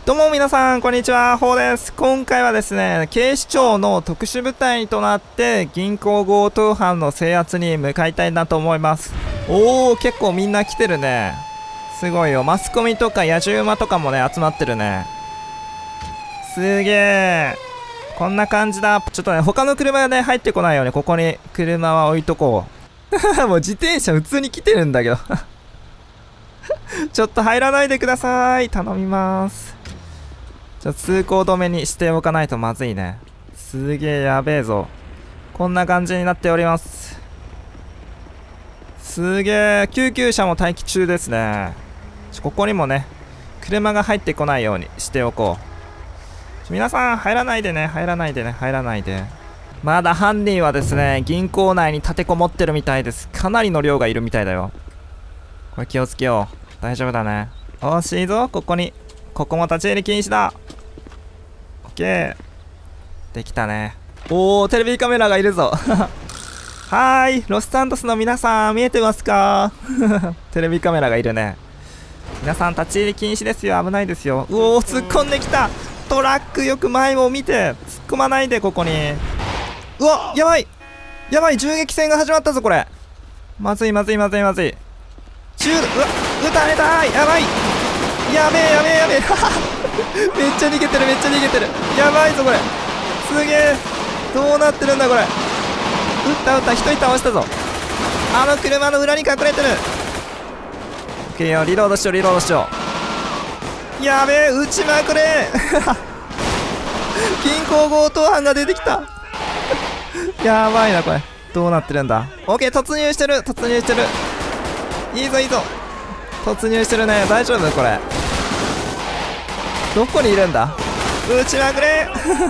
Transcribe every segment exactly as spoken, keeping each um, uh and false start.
どうも皆さんこんにちは、ほうです。今回はですね、警視庁の特殊部隊となって銀行強盗犯の制圧に向かいたいなと思います。おー、結構みんな来てるね。すごいよ。マスコミとか野獣馬とかもね集まってるね。すげえ。こんな感じだ。ちょっとね、他の車がね入ってこないようにここに車は置いとこう。もう自転車普通に来てるんだけど。ちょっと入らないでください。頼みます。ちょっと通行止めにしておかないとまずいね。すげえやべえぞ。こんな感じになっております。すげえ。救急車も待機中ですね。ここにもね車が入ってこないようにしておこう。皆さん入らないでね、入らないでね、入らないで。まだ犯人はですね銀行内に立てこもってるみたいです。かなりの量がいるみたいだよ。これ気をつけよう。大丈夫だね。惜しいぞ。ここにここも立ち入り禁止だ。オッケーできたね。おお、テレビカメラがいるぞ。はーい、ロスサントスの皆さん見えてますか？テレビカメラがいるね。皆さん立ち入り禁止ですよ。危ないですよ。うおー、突っ込んできた。トラックよく前を見て突っ込まないで。ここにうわ、やばいやばい、銃撃戦が始まったぞ。これまずいまずいまずいまずい。銃、うわ、撃たれたー。やばい、やべえやべえやべえ。めっちゃ逃げてる、めっちゃ逃げてる。やばいぞこれ。すげえ。どうなってるんだこれ。撃った撃った、一人倒したぞ。あの車の裏に隠れてる。オッケーよ、リロードしようリロードしよう。やべえ、撃ちまくれ。銀行強盗犯が出てきた。やばいなこれ。どうなってるんだ。オッケー、突入してる突入してる。いいぞいいぞ、突入してるね。大丈夫これ。どこにいるんだ。撃ちまくれ。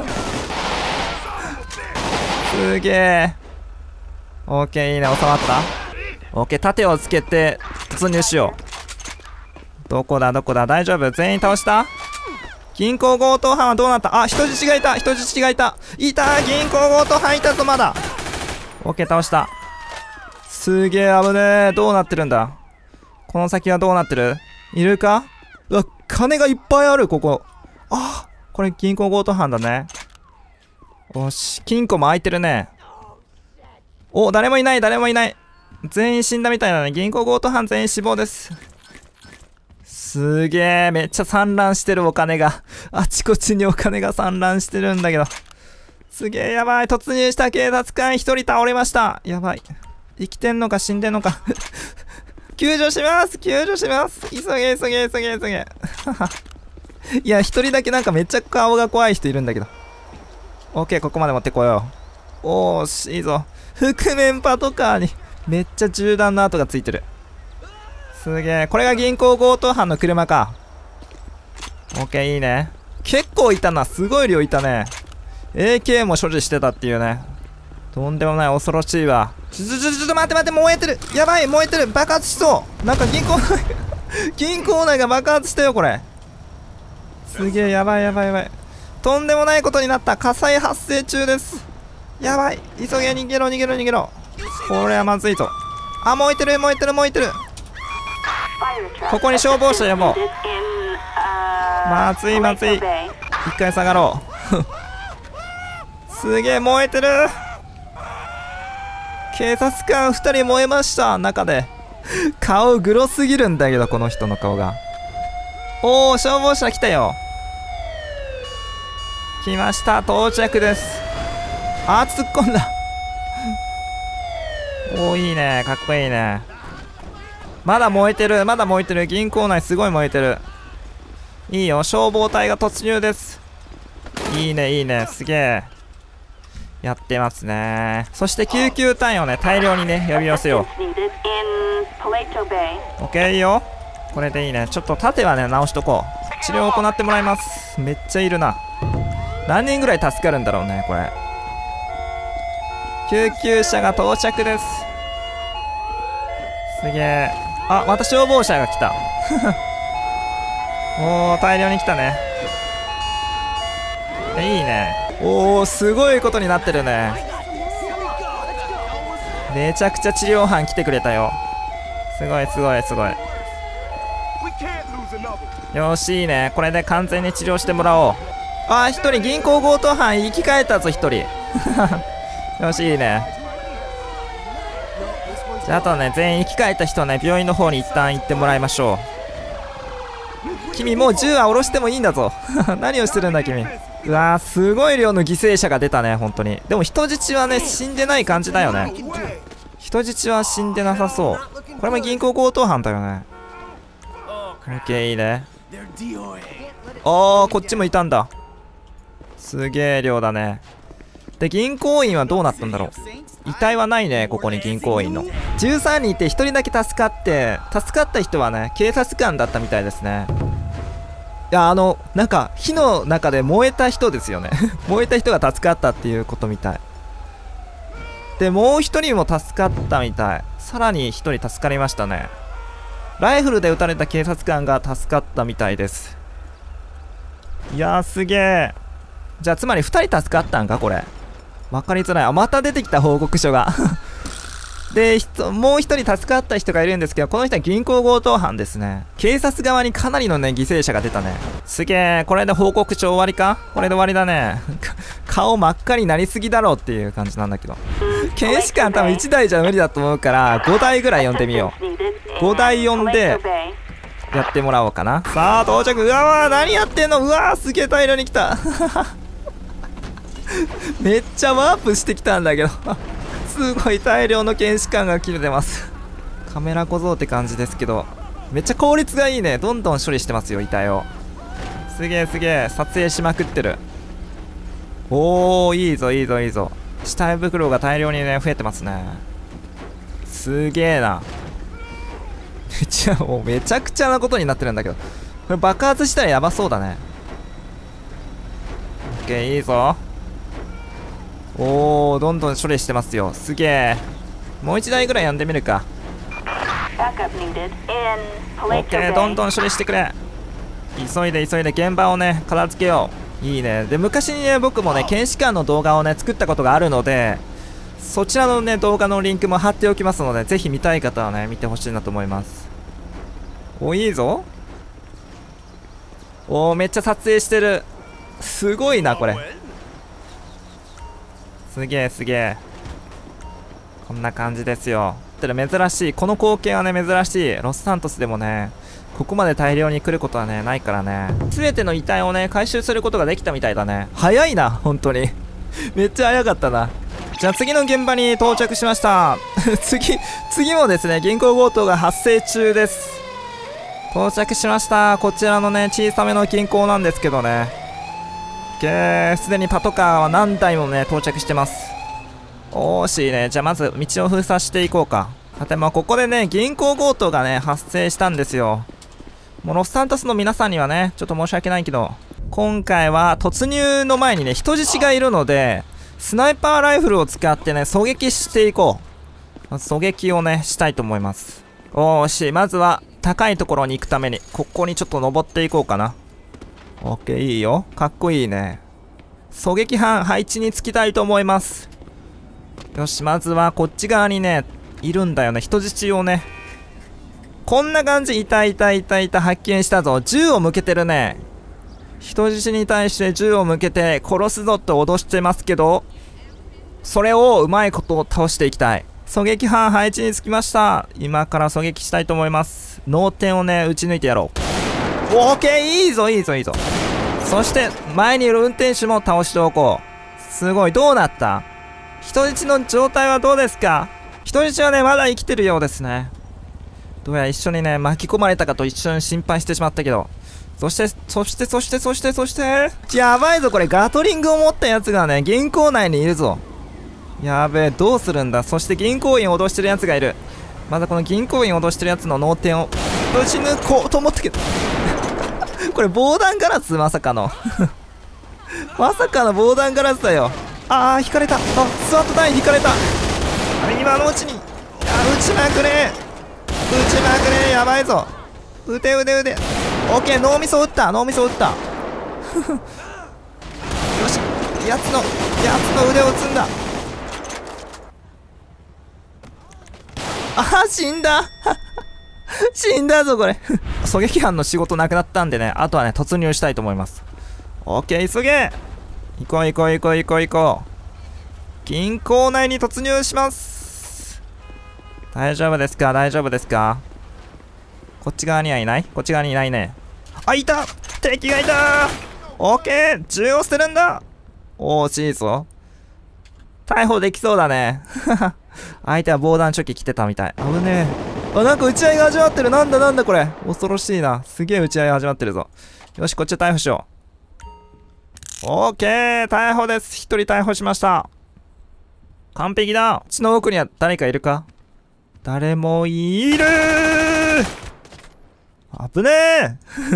すげえ。オッケー、いいね、収まった。オッケー、盾をつけて突入しよう。どこだどこだ。大丈夫、全員倒した。銀行強盗犯はどうなった。あ、人質がいた人質がいたいた。銀行強盗犯いたぞまだ。オッケー、倒した。すげえ、危ねえ。どうなってるんだ。この先はどうなってる。いるか。うわ、金がいっぱいあるここ。あ、これ銀行強盗犯だね。よし、金庫も開いてるね。お、誰もいない誰もいない。全員死んだみたいだね。銀行強盗犯全員死亡です。すげえ、めっちゃ散乱してるお金が。あちこちにお金が散乱してるんだけど。すげえ、やばい。突入した警察官一人倒れました。やばい。生きてんのか死んでんのか。救助します救助します。急げ急げ急げ急げ。いや、一人だけなんかめっちゃ顔が怖い人いるんだけど。オッケー、ここまで持ってこよう。おーし、いいぞ。覆面パトカーにめっちゃ銃弾の跡がついてる。すげえ。これが銀行強盗犯の車か。オッケー、いいね。結構いたな。すごい量いたね。 エーケー も所持してたっていうね。とんでもない、恐ろしいわ。ちょちょちょちょっと待って待って、燃えてる。やばい、燃えてる。爆発しそう。なんか銀行内銀行内が爆発したよこれ。すげえ、やばいやばいやばい。とんでもないことになった。火災発生中です。やばい、急げ、逃げろ逃げろ逃げろ。これはまずいぞ。あ、燃えてる燃えてる燃えてる。ここに消防車呼ぼう。まずいまずい。一回下がろう。すげえ、燃えてる。警察官ふたり燃えました。中で顔グロすぎるんだけど、この人の顔が。おお、消防車来たよ。来ました、到着です。あー、突っ込んだ。おお、いいね、かっこいいね。まだ燃えてるまだ燃えてる。銀行内すごい燃えてる。いいよ、消防隊が突入です。いいねいいね、すげえやってますね。そして救急隊員をね大量にね呼び寄せよう。オッケー、いいよ。これでいいね。ちょっと盾はね直しとこう。治療を行ってもらいます。めっちゃいるな。何人ぐらい助かるんだろうねこれ。救急車が到着です。すげえ。あ、また消防車が来た。おー、大量に来たね。いいね。おー、すごいことになってるね。めちゃくちゃ治療班来てくれたよ。すごいすごいすごい。 よしいいね。これで完全に治療してもらおう。あー、ひとり銀行強盗犯生き返ったぞ、ひとりよしいいね。じゃああとはね、全員生き返った人はね、病院の方に一旦行ってもらいましょう。君もう銃は下ろしてもいいんだぞ何をしてるんだ君。うわー、すごい量の犠牲者が出たね、本当に。でも人質はね、死んでない感じだよね。人質は死んでなさそう。これも銀行強盗犯だよね。オッケー、いいね。おー、こっちもいたんだ。すげえ量だね。で、銀行員はどうなったんだろう。遺体はないね、ここに銀行員の。じゅうさんにんいてひとりだけ助かって、助かった人はね、警察官だったみたいですね。いや、あの、なんか、火の中で燃えた人ですよね。燃えた人が助かったっていうことみたい。で、もうひとりも助かったみたい。さらにひとり助かりましたね。ライフルで撃たれた警察官が助かったみたいです。いやー、すげえ。じゃあ、つまりふたり助かったんか、これ。分かりづらい。あ、また出てきた報告書が。で、もうひとり助かった人がいるんですけど、この人は銀行強盗犯ですね。警察側にかなりのね、犠牲者が出たね。すげえ。これで報告書終わりか？これで終わりだね。顔真っ赤になりすぎだろうっていう感じなんだけど。検視官多分いちだいじゃ無理だと思うから、ごだいぐらい呼んでみよう。ごだい呼んで、やってもらおうかな。さあ、到着。うわー、何やってんの？うわー、すげえ大量に来た。めっちゃワープしてきたんだけど。すごい大量の検視官が切れてます。カメラ小僧って感じですけど、めっちゃ効率がいいね。どんどん処理してますよ、遺体を。すげえすげえ、撮影しまくってる。おー、いいぞいいぞいいぞ。死体袋が大量にね、増えてますね。すげえな。めちゃ、もうめちゃくちゃなことになってるんだけど。これ爆発したらやばそうだね。オッケー、いいぞ。おー、どんどん処理してますよ。すげえ。もう一台ぐらい呼んでみるか。オッケー、どんどん処理してくれ。急いで急いで現場をね、片付けよう。いいね。で、昔にね、僕もね、検視官の動画をね、作ったことがあるので、そちらのね、動画のリンクも貼っておきますので、ぜひ見たい方はね、見てほしいなと思います。お、いいぞ。おー、めっちゃ撮影してる。すごいな、これ。すげえすげえ。こんな感じですよ。珍しい。この光景はね、珍しい。ロスサントスでもね、ここまで大量に来ることはね、ないからね。全ての遺体をね、回収することができたみたいだね。早いな、本当に。めっちゃ早かったな。じゃあ次の現場に到着しました。次、次もですね、銀行強盗が発生中です。到着しました。こちらのね、小さめの銀行なんですけどね。すでにパトカーは何台もね、到着してます。おーしいね。じゃあまず道を封鎖していこうか。さて、まあここでね、銀行強盗がね、発生したんですよ。もうロスサントスの皆さんにはね、ちょっと申し訳ないけど、今回は突入の前にね、人質がいるので、スナイパーライフルを使ってね、狙撃していこう。まず狙撃をね、したいと思います。おーし、まずは高いところに行くために、ここにちょっと登っていこうかな。オッケー、いいよ。かっこいいね。狙撃班配置につきたいと思います。よし、まずはこっち側にね、いるんだよね。人質をね。こんな感じ。いたいたいたいた。発見したぞ。銃を向けてるね。人質に対して銃を向けて殺すぞと脅してますけど、それをうまいこと倒していきたい。狙撃班配置につきました。今から狙撃したいと思います。脳天をね、撃ち抜いてやろう。オーケー、いいぞいいぞいいぞ。そして前にいる運転手も倒しておこう。すごい。どうなった？人質の状態はどうですか？人質はね、まだ生きてるようですね。どうやら一緒にね、巻き込まれたかと一緒に心配してしまったけど。そしてそしてそしてそしてそしてやばいぞ、これ。ガトリングを持ったやつがね、銀行内にいるぞ。やべえ、どうするんだ。そして銀行員を脅してるやつがいる。まだこの銀行員を脅してるやつの脳天をぶち抜こうと思ったけどこれ防弾ガラス、まさかのまさかの防弾ガラスだよ。あー、引かれた。あ、スワット隊員引かれた。今のうちに、あ、撃ちまくれ撃ちまくれ。やばいぞ。撃て撃て撃て。オッケー、脳みそ撃った。脳みそ撃ったよし、やつのやつの腕を積んだ。あー、死んだ死んだぞこれ狙撃班の仕事なくなったんでね、あとはね突入したいと思います。オッケー、急げ。行こう行こう行こう行こう行こう。銀行内に突入します。大丈夫ですか、大丈夫ですか。こっち側にはいない、こっち側にいないね。あ、いた、敵がいた。オッケー、銃を捨てるんだ。惜しいぞ。逮捕できそうだね相手は防弾チョッキ着てたみたい。危ねえ。あ、なんか撃ち合いが始まってる。なんだなんだこれ、恐ろしいな。すげえ撃ち合いが始まってるぞ。よし、こっち逮捕しよう。オッケー、逮捕です。一人逮捕しました。完璧だ。血の奥には誰かいるか。誰もいるー。危ねえ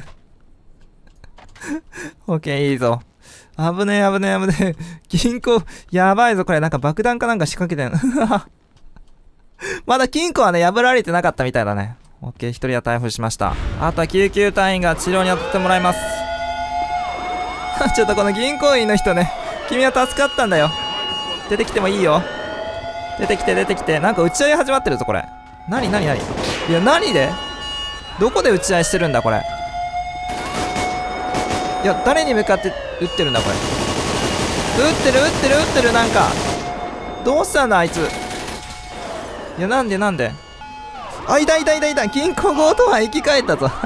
オッケー、いいぞ。危ねえ危ねえ危ねえ。金庫やばいぞこれ。なんか爆弾かなんか仕掛けてんまだ金庫はね破られてなかったみたいだね。オッケー、一人は逮捕しました。あとは救急隊員が治療に当たってもらいますちょっとこの銀行員の人ね、君は助かったんだよ。出てきてもいいよ。出てきて出てきて。なんか撃ち合い始まってるぞこれ。なになになに。いや、何でどこで撃ち合いしてるんだこれ。いや、誰に向かって撃ってるんだこれ。撃ってる撃ってる撃ってる。なんかどうしたんだあいつ。いや、なんでなんで。あ、いたいたいたいた。銀行強盗犯生き返ったぞ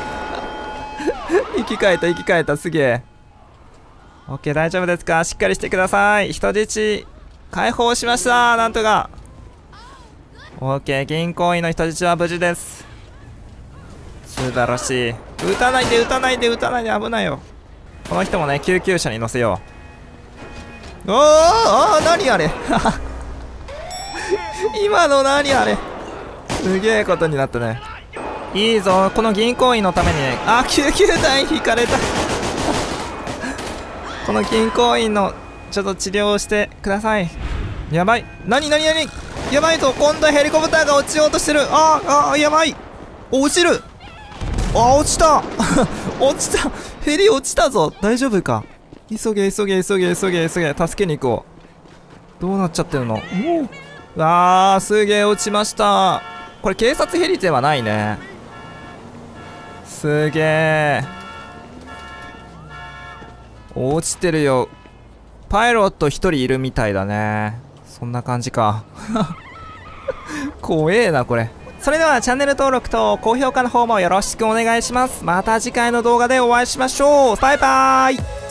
生き返った生き返った。すげえ。オッケー、大丈夫ですか。しっかりしてください。人質解放しました。なんとか。オッケー、銀行員の人質は無事です。素晴らしい。撃たないで撃たないで撃たないで。危ないよ。この人もね救急車に乗せよう。おーあー、何あれ今の何あれ。すげえことになったね。いいぞ、この銀行員のためにね。あ、救急隊引かれたこの銀行員のちょっと治療をしてください。やばい。なになになに。やばいぞ。今度はヘリコプターが落ちようとしてる。あーあー、やばい。落ちる。あ、落ちた落ちた。ヘリ落ちたぞ。大丈夫か。急げ急げ急げ急げ急げ。助けに行こう。どうなっちゃってるの。おお。あー、すげえ落ちました。これ警察ヘリではないね。すげえ落ちてるよ。パイロット一人いるみたいだね。そんな感じか怖えなこれ。それではチャンネル登録と高評価の方もよろしくお願いします。また次回の動画でお会いしましょう。バイバーイ。